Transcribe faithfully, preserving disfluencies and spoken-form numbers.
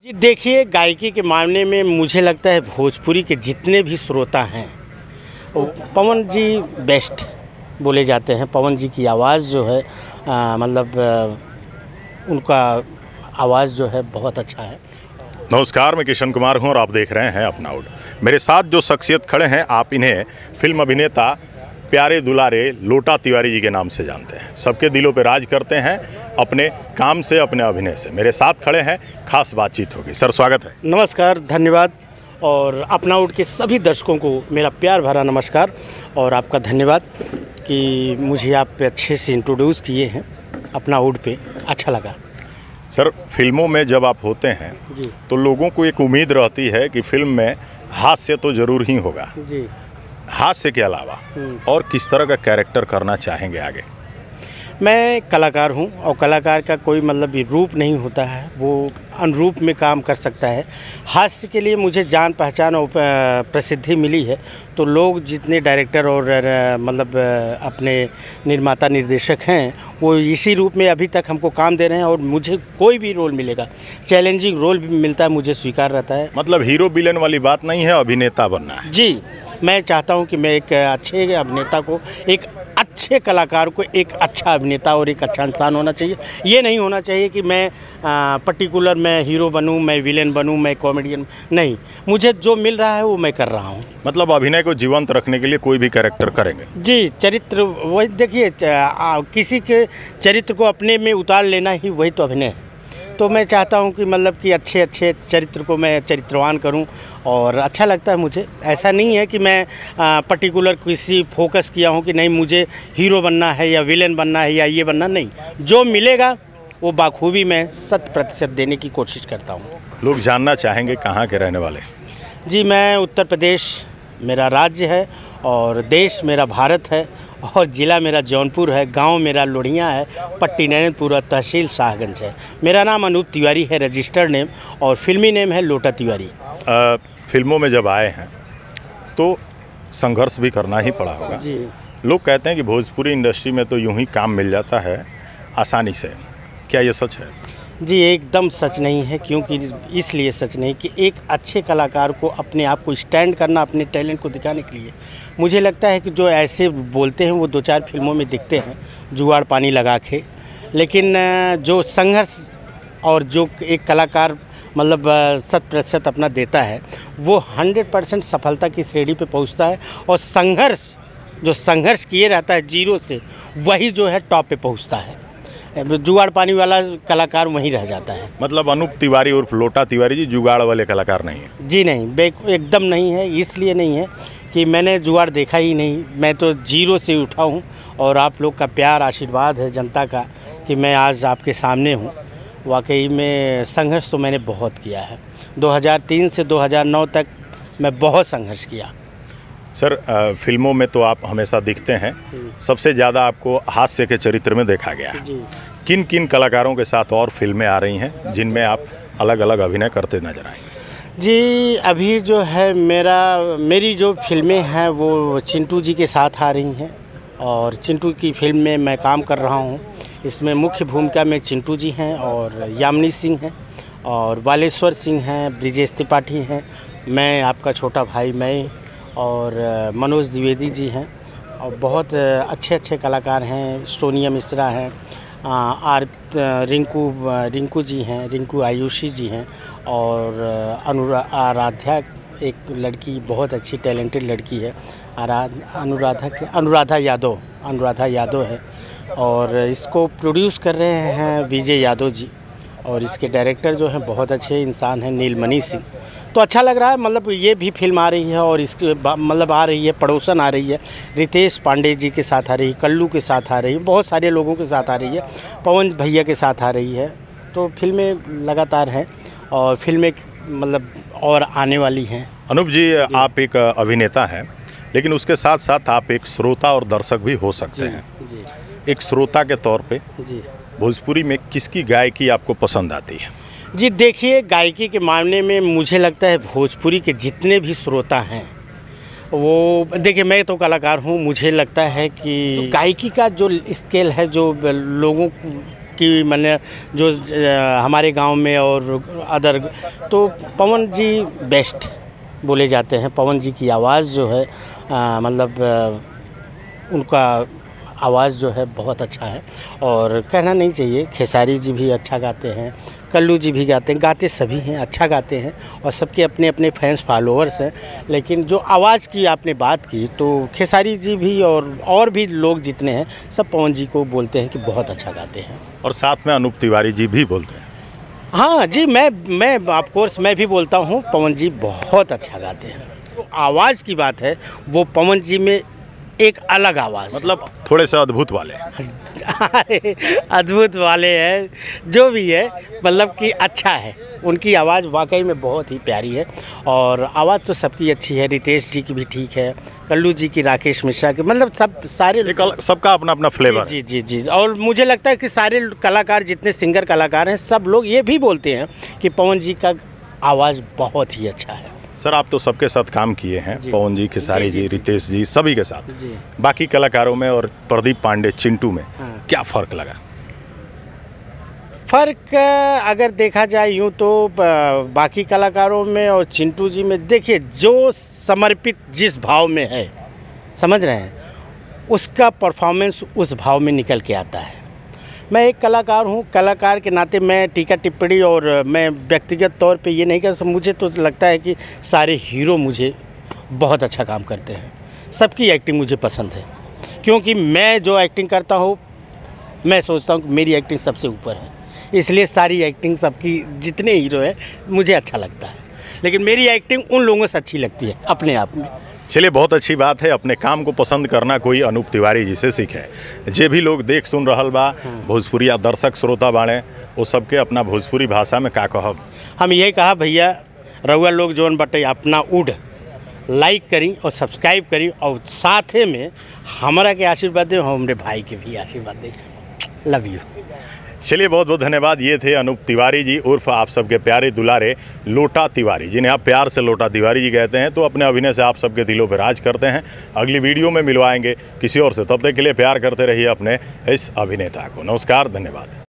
जी देखिए, गायकी के मामले में मुझे लगता है भोजपुरी के जितने भी श्रोता हैं वो पवन जी बेस्ट बोले जाते हैं। पवन जी की आवाज़ जो है आ, मतलब आ, उनका आवाज़ जो है बहुत अच्छा है। नमस्कार, मैं किशन कुमार हूं और आप देख रहे हैं अपना आउट। मेरे साथ जो शख्सियत खड़े हैं, आप इन्हें फिल्म अभिनेता प्यारे दुलारे लोटा तिवारी जी के नाम से जानते हैं। सबके दिलों पे राज करते हैं अपने काम से, अपने अभिनय से। मेरे साथ खड़े हैं, खास बातचीत होगी। सर स्वागत है। नमस्कार, धन्यवाद। और अपना आउट के सभी दर्शकों को मेरा प्यार भरा नमस्कार और आपका धन्यवाद कि मुझे आप अच्छे से इंट्रोड्यूस किए हैं अपना आउट पे, अच्छा लगा। सर, फिल्मों में जब आप होते हैं जी तो लोगों को एक उम्मीद रहती है कि फिल्म में हास्य तो ज़रूर ही होगा। जी हास्य के अलावा और किस तरह का कैरेक्टर करना चाहेंगे आगे? मैं कलाकार हूं और कलाकार का कोई मतलब रूप नहीं होता है, वो अनुरूप में काम कर सकता है। हास्य के लिए मुझे जान पहचान और प्रसिद्धि मिली है, तो लोग जितने डायरेक्टर और मतलब अपने निर्माता निर्देशक हैं वो इसी रूप में अभी तक हमको काम दे रहे हैं। और मुझे कोई भी रोल मिलेगा, चैलेंजिंग रोल भी मिलता है, मुझे स्वीकार रहता है। मतलब हीरो विलेन वाली बात नहीं है, अभिनेता बनना है। जी, मैं चाहता हूं कि मैं एक अच्छे अभिनेता को, एक अच्छे कलाकार को एक अच्छा अभिनेता और एक अच्छा इंसान होना चाहिए। ये नहीं होना चाहिए कि मैं आ, पर्टिकुलर मैं हीरो बनूं, मैं विलेन बनूं, मैं कॉमेडियन। नहीं, मुझे जो मिल रहा है वो मैं कर रहा हूं। मतलब अभिनय को जीवंत रखने के लिए कोई भी कैरेक्टर करेंगे? जी, चरित्र वही देखिए, किसी के चरित्र को अपने में उतार लेना ही वही तो अभिनय है। तो मैं चाहता हूं कि मतलब कि अच्छे अच्छे चरित्र को मैं चरित्रवान करूं और अच्छा लगता है मुझे। ऐसा नहीं है कि मैं पर्टिकुलर किसी फोकस किया हूं कि नहीं मुझे हीरो बनना है या विलेन बनना है या ये बनना, नहीं। जो मिलेगा वो बाखूबी मैं शत प्रतिशत देने की कोशिश करता हूं। लोग जानना चाहेंगे कहाँ के रहने वाले? जी, मैं उत्तर प्रदेश मेरा राज्य है और देश मेरा भारत है और ज़िला मेरा जौनपुर है, गांव मेरा लोढ़िया है, पट्टी नैनपुरा, तहसील शाहगंज है। मेरा नाम अनूप तिवारी है, रजिस्टर्ड नेम, और फिल्मी नेम है लोटा तिवारी। आ, फिल्मों में जब आए हैं तो संघर्ष भी करना ही पड़ा होगा। जी लोग कहते हैं कि भोजपुरी इंडस्ट्री में तो यूं ही काम मिल जाता है आसानी से, क्या ये सच है? जी, एकदम सच नहीं है। क्योंकि इसलिए सच नहीं कि एक अच्छे कलाकार को अपने आप को स्टैंड करना, अपने टैलेंट को दिखाने के लिए, मुझे लगता है कि जो ऐसे बोलते हैं वो दो चार फिल्मों में दिखते हैं जुगाड़ पानी लगा के, लेकिन जो संघर्ष और जो एक कलाकार मतलब शत प्रतिशत अपना देता है वो हंड्रेड परसेंट सफलता की श्रेणी पे पहुंचता है। और संघर्ष जो संघर्ष किए रहता है जीरो से, वही जो है टॉप पे पहुंचता है। जुगाड़ पानी वाला कलाकार वहीं रह जाता है। मतलब अनूप तिवारी उर्फ लोटा तिवारी जी जुगाड़ वाले कलाकार नहीं है? जी नहीं, एकदम नहीं है। इसलिए नहीं है कि मैंने जुगाड़ देखा ही नहीं, मैं तो जीरो से उठा हूँ और आप लोग का प्यार आशीर्वाद है जनता का कि मैं आज आपके सामने हूँ। वाकई में संघर्ष तो मैंने बहुत किया है। दो हज़ार तीन से दो हज़ार नौ तक मैं बहुत संघर्ष किया। सर, फिल्मों में तो आप हमेशा दिखते हैं, सबसे ज़्यादा आपको हास्य के चरित्र में देखा गया है। किन किन कलाकारों के साथ और फिल्में आ रही हैं जिनमें आप अलग अलग अभिनय करते नजर आए? जी, अभी जो है मेरा मेरी जो फिल्में हैं वो चिंटू जी के साथ आ रही हैं और चिंटू की फिल्म में मैं काम कर रहा हूँ। इसमें मुख्य भूमिका में चिंटू जी हैं और यामिनी सिंह हैं और बालेश्वर सिंह हैं, ब्रिजेश त्रिपाठी हैं, मैं आपका छोटा भाई मैं, और मनोज द्विवेदी जी हैं और बहुत अच्छे अच्छे कलाकार हैं। स्टोनिया मिश्रा हैं, आर रिंकू रिंकू जी हैं, रिंकू आयुषी जी हैं और अनुरा आराध्या एक लड़की बहुत अच्छी टैलेंटेड लड़की है, अनुराधा के अनुराधा यादव अनुराधा यादव है और इसको प्रोड्यूस कर रहे हैं विजय यादव जी और इसके डायरेक्टर जो हैं बहुत अच्छे इंसान हैं, नीलमणि सिंह। तो अच्छा लग रहा है। मतलब ये भी फिल्म आ रही है और इसके मतलब आ रही है, पड़ोसन आ रही है, रितेश पांडे जी के साथ आ रही है, कल्लू के साथ आ रही है, बहुत सारे लोगों के साथ आ रही है, पवन भैया के साथ आ रही है। तो फिल्में लगातार हैं और फिल्में मतलब और आने वाली हैं। अनूप जी, जी, आप एक अभिनेता हैं, लेकिन उसके साथ साथ आप एक श्रोता और दर्शक भी हो सकते जी, हैं। जी। एक श्रोता के तौर पे जी भोजपुरी में किसकी गायकी आपको पसंद आती है? जी देखिए, गायकी के मामले में मुझे लगता है भोजपुरी के जितने भी श्रोता हैं वो, देखिए मैं तो कलाकार हूँ, मुझे लगता है कि गायकी का जो स्केल है, जो लोगों की मैंने जो अ, हमारे गांव में और अदर, तो पवन जी बेस्ट बोले जाते हैं। पवन जी की आवाज़ जो है आ, मतलब आ, उनका आवाज़ जो है बहुत अच्छा है, और कहना नहीं चाहिए। खेसारी जी भी अच्छा गाते हैं, कल्लू जी भी गाते हैं, गाते सभी हैं, अच्छा गाते हैं, और सबके अपने अपने फैंस फॉलोअर्स हैं। लेकिन जो आवाज़ की आपने बात की, तो खेसारी जी भी और और भी लोग जितने हैं सब पवन जी को बोलते हैं कि बहुत अच्छा गाते हैं। और साथ में अनूप तिवारी जी भी बोलते हैं। हाँ जी, मैं मैं ऑफ कोर्स मैं भी बोलता हूँ पवन जी बहुत अच्छा गाते हैं। तो आवाज़ की बात है, वो पवन जी में एक अलग आवाज़, मतलब थोड़े से अद्भुत वाले। अरे अद्भुत वाले हैं, जो भी है मतलब कि अच्छा है। उनकी आवाज़ वाकई में बहुत ही प्यारी है, और आवाज़ तो सबकी अच्छी है। रितेश जी की भी ठीक है, कल्लू जी की, राकेश मिश्रा की, मतलब सब सारे एक अलग- सबका अपना अपना फ्लेवर है। जी जी जी। और मुझे लगता है कि सारे कलाकार, जितने सिंगर कलाकार हैं, सब लोग ये भी बोलते हैं कि पवन जी का आवाज़ बहुत ही अच्छा है। सर, आप तो सबके साथ काम किए हैं, जी। पवन जी, खेसारी जी, जी, जी, रितेश जी, सभी के साथ। जी। बाकी कलाकारों में और प्रदीप पांडे, चिंटू में हाँ। क्या फ़र्क लगा? फ़र्क अगर देखा जाए यूँ तो ब- बाकी कलाकारों में और चिंटू जी में, देखिए जो समर्पित जिस भाव में है, समझ रहे हैं, उसका परफॉर्मेंस उस भाव में निकल के आता है। मैं एक कलाकार हूँ, कलाकार के नाते मैं टीका टिप्पणी और मैं व्यक्तिगत तौर पे ये नहीं कर सकता। मुझे तो लगता है कि सारे हीरो मुझे बहुत अच्छा काम करते हैं, सबकी एक्टिंग मुझे पसंद है, क्योंकि मैं जो एक्टिंग करता हूँ, मैं सोचता हूँ कि मेरी एक्टिंग सबसे ऊपर है, इसलिए सारी एक्टिंग सबकी, जितने हीरो हैं, मुझे अच्छा लगता है। लेकिन मेरी एक्टिंग उन लोगों से अच्छी लगती है अपने आप में। चलिए, बहुत अच्छी बात है। अपने काम को पसंद करना कोई अनूप तिवारी जी से सीखे। जे भी लोग देख सुन रहल बा, भोजपुरिया दर्शक श्रोता बाड़े, वो सबके अपना भोजपुरी भाषा में का कहब? हम यही कहा, भैया रउआ लोग जोन बटे अपना उड लाइक करी और सब्सक्राइब करी, और साथे में हमारा के आशीर्वाद दे, हमारे भाई के भी आशीर्वाद दे। Love you. चलिए, बहुत बहुत धन्यवाद। ये थे अनूप तिवारी जी उर्फ आप सबके प्यारे दुलारे लोटा तिवारी, जिन्हें आप प्यार से लोटा तिवारी जी कहते हैं। तो अपने अभिनय से आप सबके दिलों पर राज करते हैं। अगली वीडियो में मिलवाएंगे किसी और से, तब तक के लिए प्यार करते रहिए अपने इस अभिनेता को। नमस्कार, धन्यवाद।